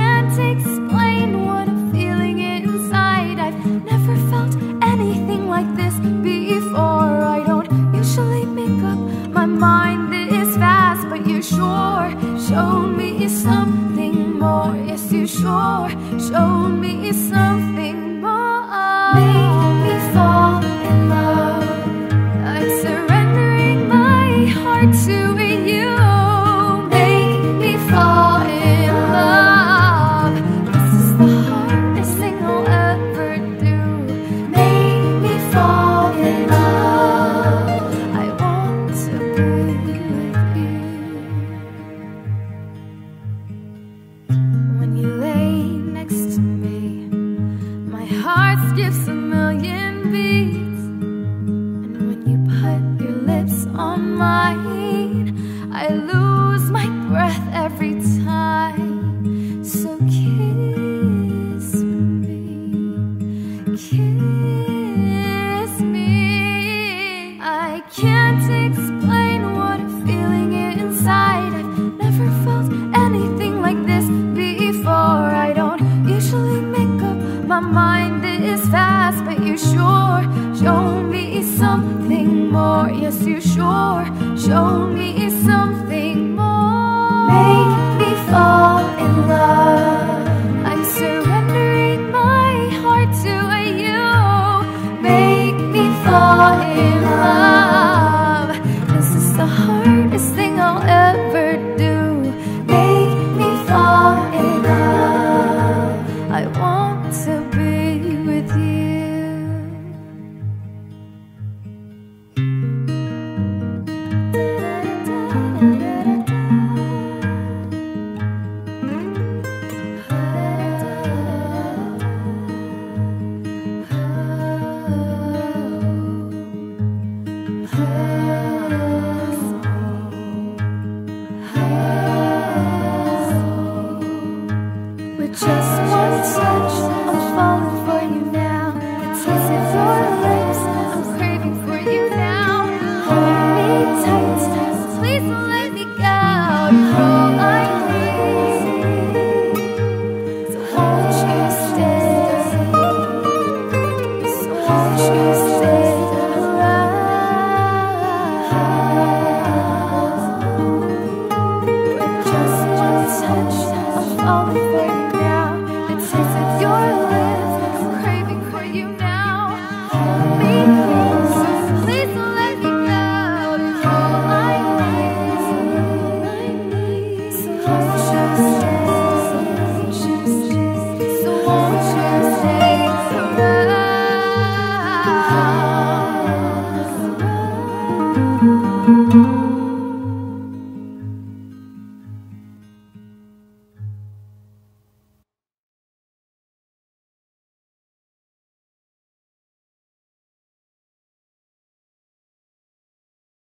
can't explain what I'm feeling inside. I've never felt anything like this before. I don't usually make up my mind this fast, but you sure showed me something more. Yes, you sure showed me something more. Make me fall in love. I'm surrendering my heart to you. Make me fall in love. This is the hardest thing I'll ever do. Make me fall in love. I want to be with you. When you lay next to me, my heart skips a million beats. And when you put your lips on mine, I lose my breath every time. So kiss me, kiss me. I can't explain what I'm feeling inside. I've never felt anything like this before. I don't usually make up my mind this fast, but you sure showed me something more. Yes, you sure showed me something more. Make me fall in love. I'm surrendering my heart to you. Make me fall in love. This is the hardest thing I'll ever do. Make me fall in love. I want to be with you. With just one touch, I'm falling for you now. The taste of your lips, I'm craving for you now. Hold me tight, please don't let me go. You're all I need, so won't you stay? So won't you stay around? With just one touch, I'm falling for you.